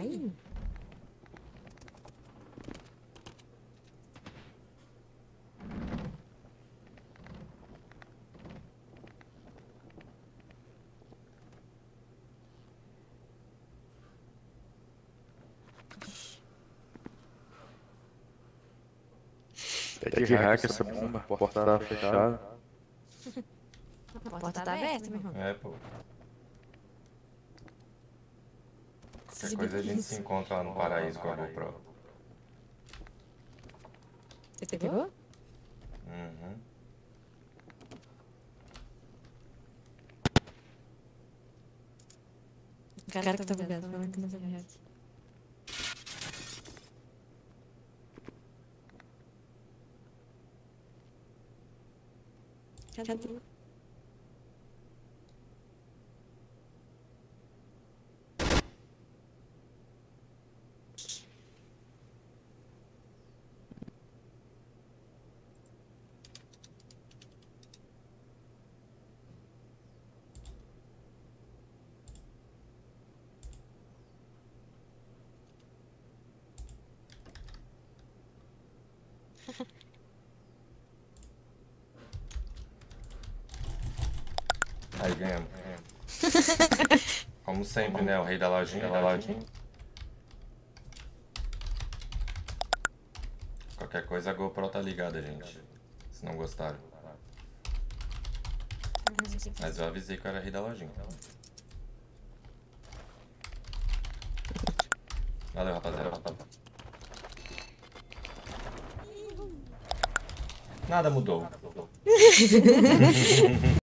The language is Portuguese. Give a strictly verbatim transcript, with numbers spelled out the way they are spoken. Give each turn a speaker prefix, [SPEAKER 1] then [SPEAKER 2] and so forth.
[SPEAKER 1] Ai.
[SPEAKER 2] Tem que hack essa bomba, a porta tá fechada.
[SPEAKER 1] A porta tá aberta, meu irmão.
[SPEAKER 3] É, pô. Qualquer coisa a gente se encontra lá no paraíso com a GoPro.
[SPEAKER 1] Você pegou?
[SPEAKER 3] Uhum.
[SPEAKER 1] O cara que tá bugado, foi uma criança de hack. Cadê?
[SPEAKER 3] Aí ganhamos. Como sempre, né? O rei da lojinha. Da lojinha. Qualquer coisa a GoPro tá ligada, gente. Se não gostaram. Mas eu avisei que eu era rei da lojinha. Valeu, rapaziada. Nada mudou.